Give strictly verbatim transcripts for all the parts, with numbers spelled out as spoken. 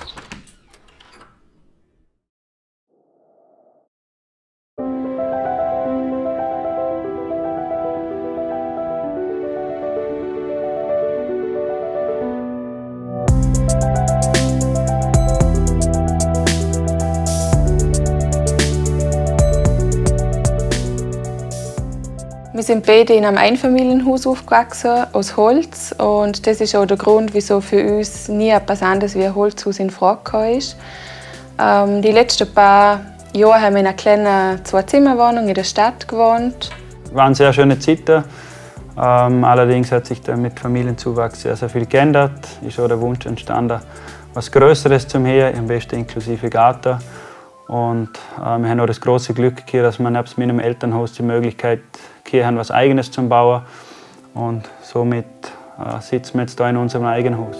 Wir sind beide in einem Einfamilienhaus aufgewachsen, aus Holz. Und das ist auch der Grund, wieso für uns nie etwas anderes wie ein Holzhaus in Frage gekommen ist. Ähm, die letzten paar Jahre haben wir in einer kleinen Zwei-Zimmer-Wohnung in der Stadt gewohnt. Es waren sehr schöne Zeiten. Ähm, allerdings hat sich da mit Familienzuwachs sehr, sehr viel geändert. Ist auch der Wunsch entstanden, was Größeres zum Her, am besten inklusive Garten. Und äh, wir haben auch das große Glück gehabt, dass wir nebst meinem Elternhaus die Möglichkeit haben, was Eigenes zu bauen. Und somit äh, sitzen wir jetzt hier in unserem eigenen Haus.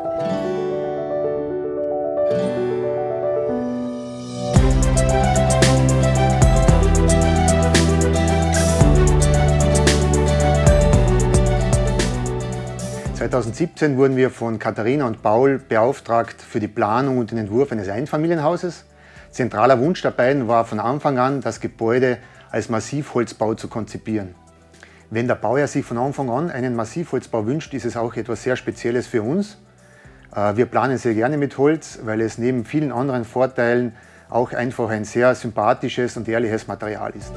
zweitausendsiebzehn wurden wir von Katharina und Paul beauftragt für die Planung und den Entwurf eines Einfamilienhauses. Zentraler Wunsch der beiden war von Anfang an, das Gebäude als Massivholzbau zu konzipieren. Wenn der Bauherr sich von Anfang an einen Massivholzbau wünscht, ist es auch etwas sehr Spezielles für uns. Wir planen sehr gerne mit Holz, weil es neben vielen anderen Vorteilen auch einfach ein sehr sympathisches und ehrliches Material ist.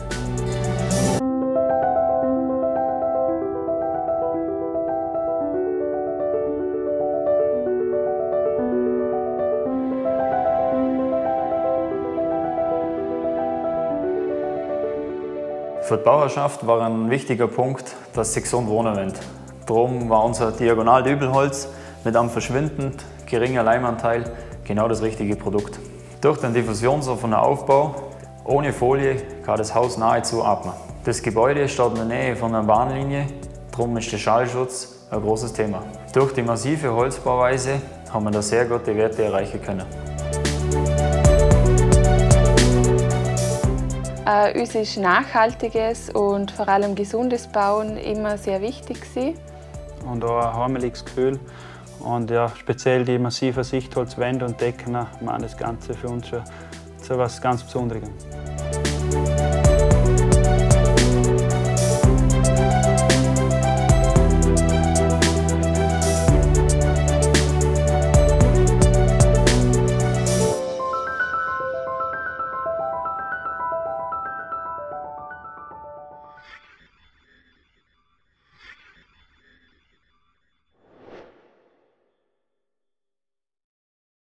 Für die Bauerschaft war ein wichtiger Punkt, dass sie gesund wohnen wollen. Darum war unser Diagonaldübelholz mit einem verschwindend geringen Leimanteil genau das richtige Produkt. Durch den diffusionsoffenen Aufbau ohne Folie kann das Haus nahezu atmen. Das Gebäude steht in der Nähe von einer Bahnlinie, darum ist der Schallschutz ein großes Thema. Durch die massive Holzbauweise haben wir da sehr gute Werte erreichen können. Äh, uns ist nachhaltiges und vor allem gesundes Bauen immer sehr wichtig gewesen. Und auch ein heimeliges Gefühl. Und ja, speziell die massiven Sichtholzwände und Decken machen das Ganze für uns schon zu etwas ganz Besonderem.